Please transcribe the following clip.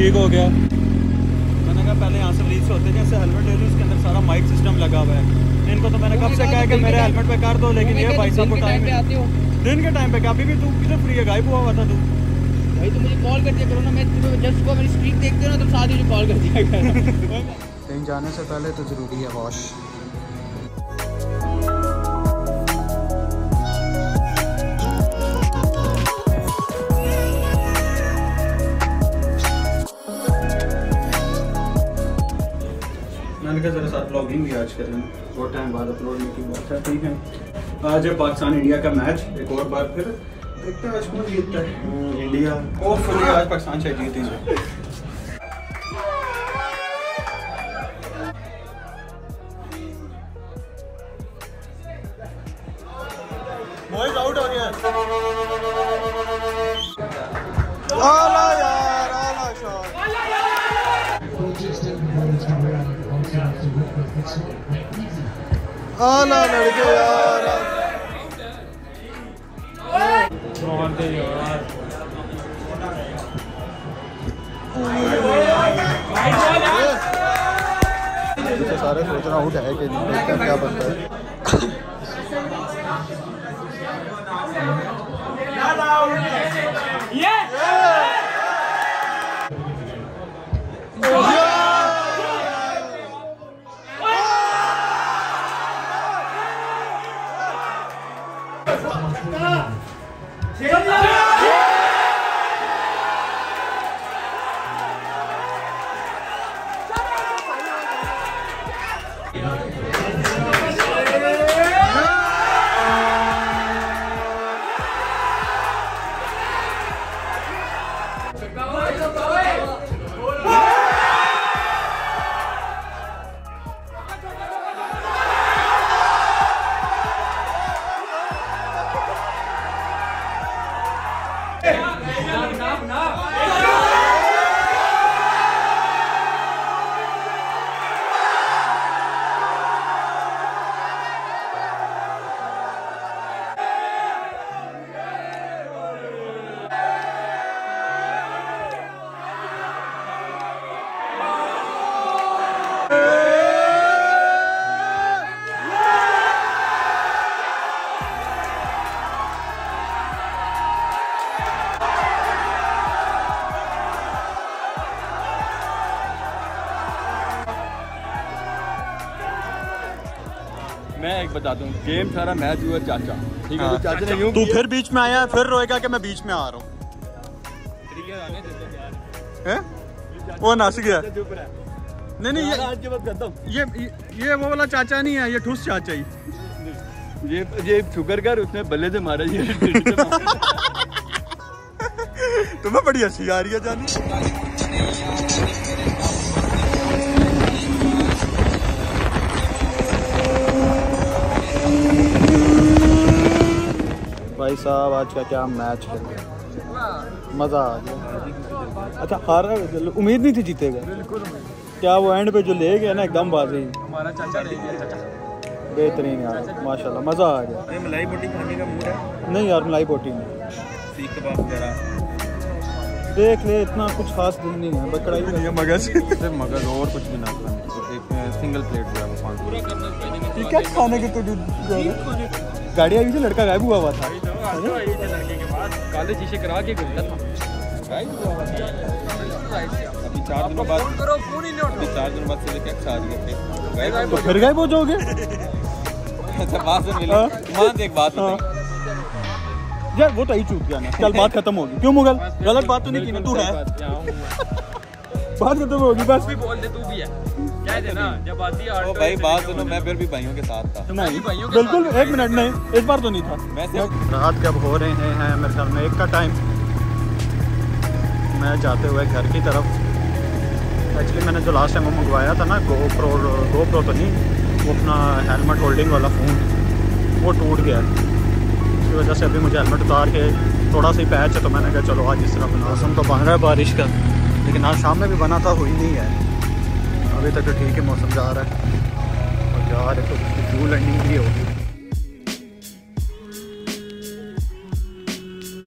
ठीक हो गया। मैंने कहा पहले यहाँ से रिलीज होते हैं, जैसे हेलमेट ले लो, उसके अंदर सारा माइक सिस्टम लगा हुआ है। इनको तो मैंने कब से कहा कि मेरे हेलमेट पे कर दो, लेकिन ये भाई साहब को टाइम है। दिन के टाइम पे क्या? अभी भी तू किधर फ्री है? गायब हुआ हुआ था तू भाई। तो मुझे कॉल कर दिया करो ना, मैं जब सुबह मेरी स्ट्रीक देखते हो ना, तुम साथ ही मुझे कॉल कर दिया करो। कहीं जाने से पहले तो ज़रूरी है वॉश। मैंने कहा ज़रा साथ ब्लॉगिंग भी आज करें, बहुत टाइम बाद अपलोड की बात है। ठीक है, आज है पाकिस्तान इंडिया का मैच, एक और बार फिर देखते हैं आज कौन जीतता है। इंडिया होपफुली आज पाकिस्तान शायद जीत ही जाए। बॉयज आउट हो गया। आला यार, आला शॉट। आला लड़के यार, मार दे यार। सारे सोच रहा आउट है कि नहीं, क्या बनता है। मैं एक बता दूं, गेम सारा मैच हुआ चाचा, ठीक है। हाँ। चाचा ने यूं तू फिर बीच में आया, फिर रोएगा कि मैं बीच में आ रहा हूँ। वो नाच गया। नहीं नहीं, ये वो वाला चाचा नहीं है, ये ठूस चाचा ही। ये शुक्र कर उसने बल्ले से मारा। ये तुम्हें बड़ी हंसी आ रही है जानी। भाई साहब आज का क्या मैच है, मज़ा आ गया। अच्छा हारा, उम्मीद नहीं थी जीतेगा। क्या वो एंड पे जो ले गया ना एकदम बाजी, हमारा चाचा ले गया। चाचा बेहतरीन यार, माशाल्लाह मज़ा आ गया। मलाई बोटी खाने का मूड है? नहीं यार, मलाई बोटी नहीं, सीख कबाब वगैरह देख ले, इतना कुछ खास दिन नहीं है। बकरा ही नहीं है, मगज सिर्फ मगज और कुछ भी ना खाने। तो एक सिंगल प्लेट जो है वो 5 ठीक है खाने के। तो गाड़ी आई थी, लड़का गायब हुआ था। लड़के के पास काले शीशे करा के घूमता था। अभी 4 दिनों बाद, 4 दिनों बाद से लेकर 4 दिन थे। तो फिर गायब हो जाओगे। बात से मिले मान एक बात यार, वो तो ही चूक गया ना। कल बात खत्म होगी। क्यों मुगल, गलत बात तो नहीं की ना तू है। बात खत्म होगी बस। भी बोल दे, तू भी है कह देना जब आती है। ओ भाई बात सुनो, मैं फिर भी भाइयों के साथ था। नहीं बिल्कुल, 1 मिनट नहीं, इस बार तो नहीं था। रात कब हो रहे हैं मेरे ख्याल में 1 का टाइम। मैं जाते हुए घर की तरफ, एक्चुअली मैंने जो लास्ट टाइम वो मंगवाया था ना, GoPro तो नहीं, वो अपना हेलमेट होल्डिंग वाला फ़ोन, वो टूट गया। इसकी वजह से अभी मुझे हेलमेट उतार के थोड़ा सा ही पैच है, तो मैंने कहा चलो आज इस तरह मौसम तो बन रहा है बारिश का, लेकिन आज शाम में भी बना था, हुई नहीं है अभी तक। तो ठीक है मौसम जा रहा है। और यार तो फ्यूल एंडिंग भी होगी।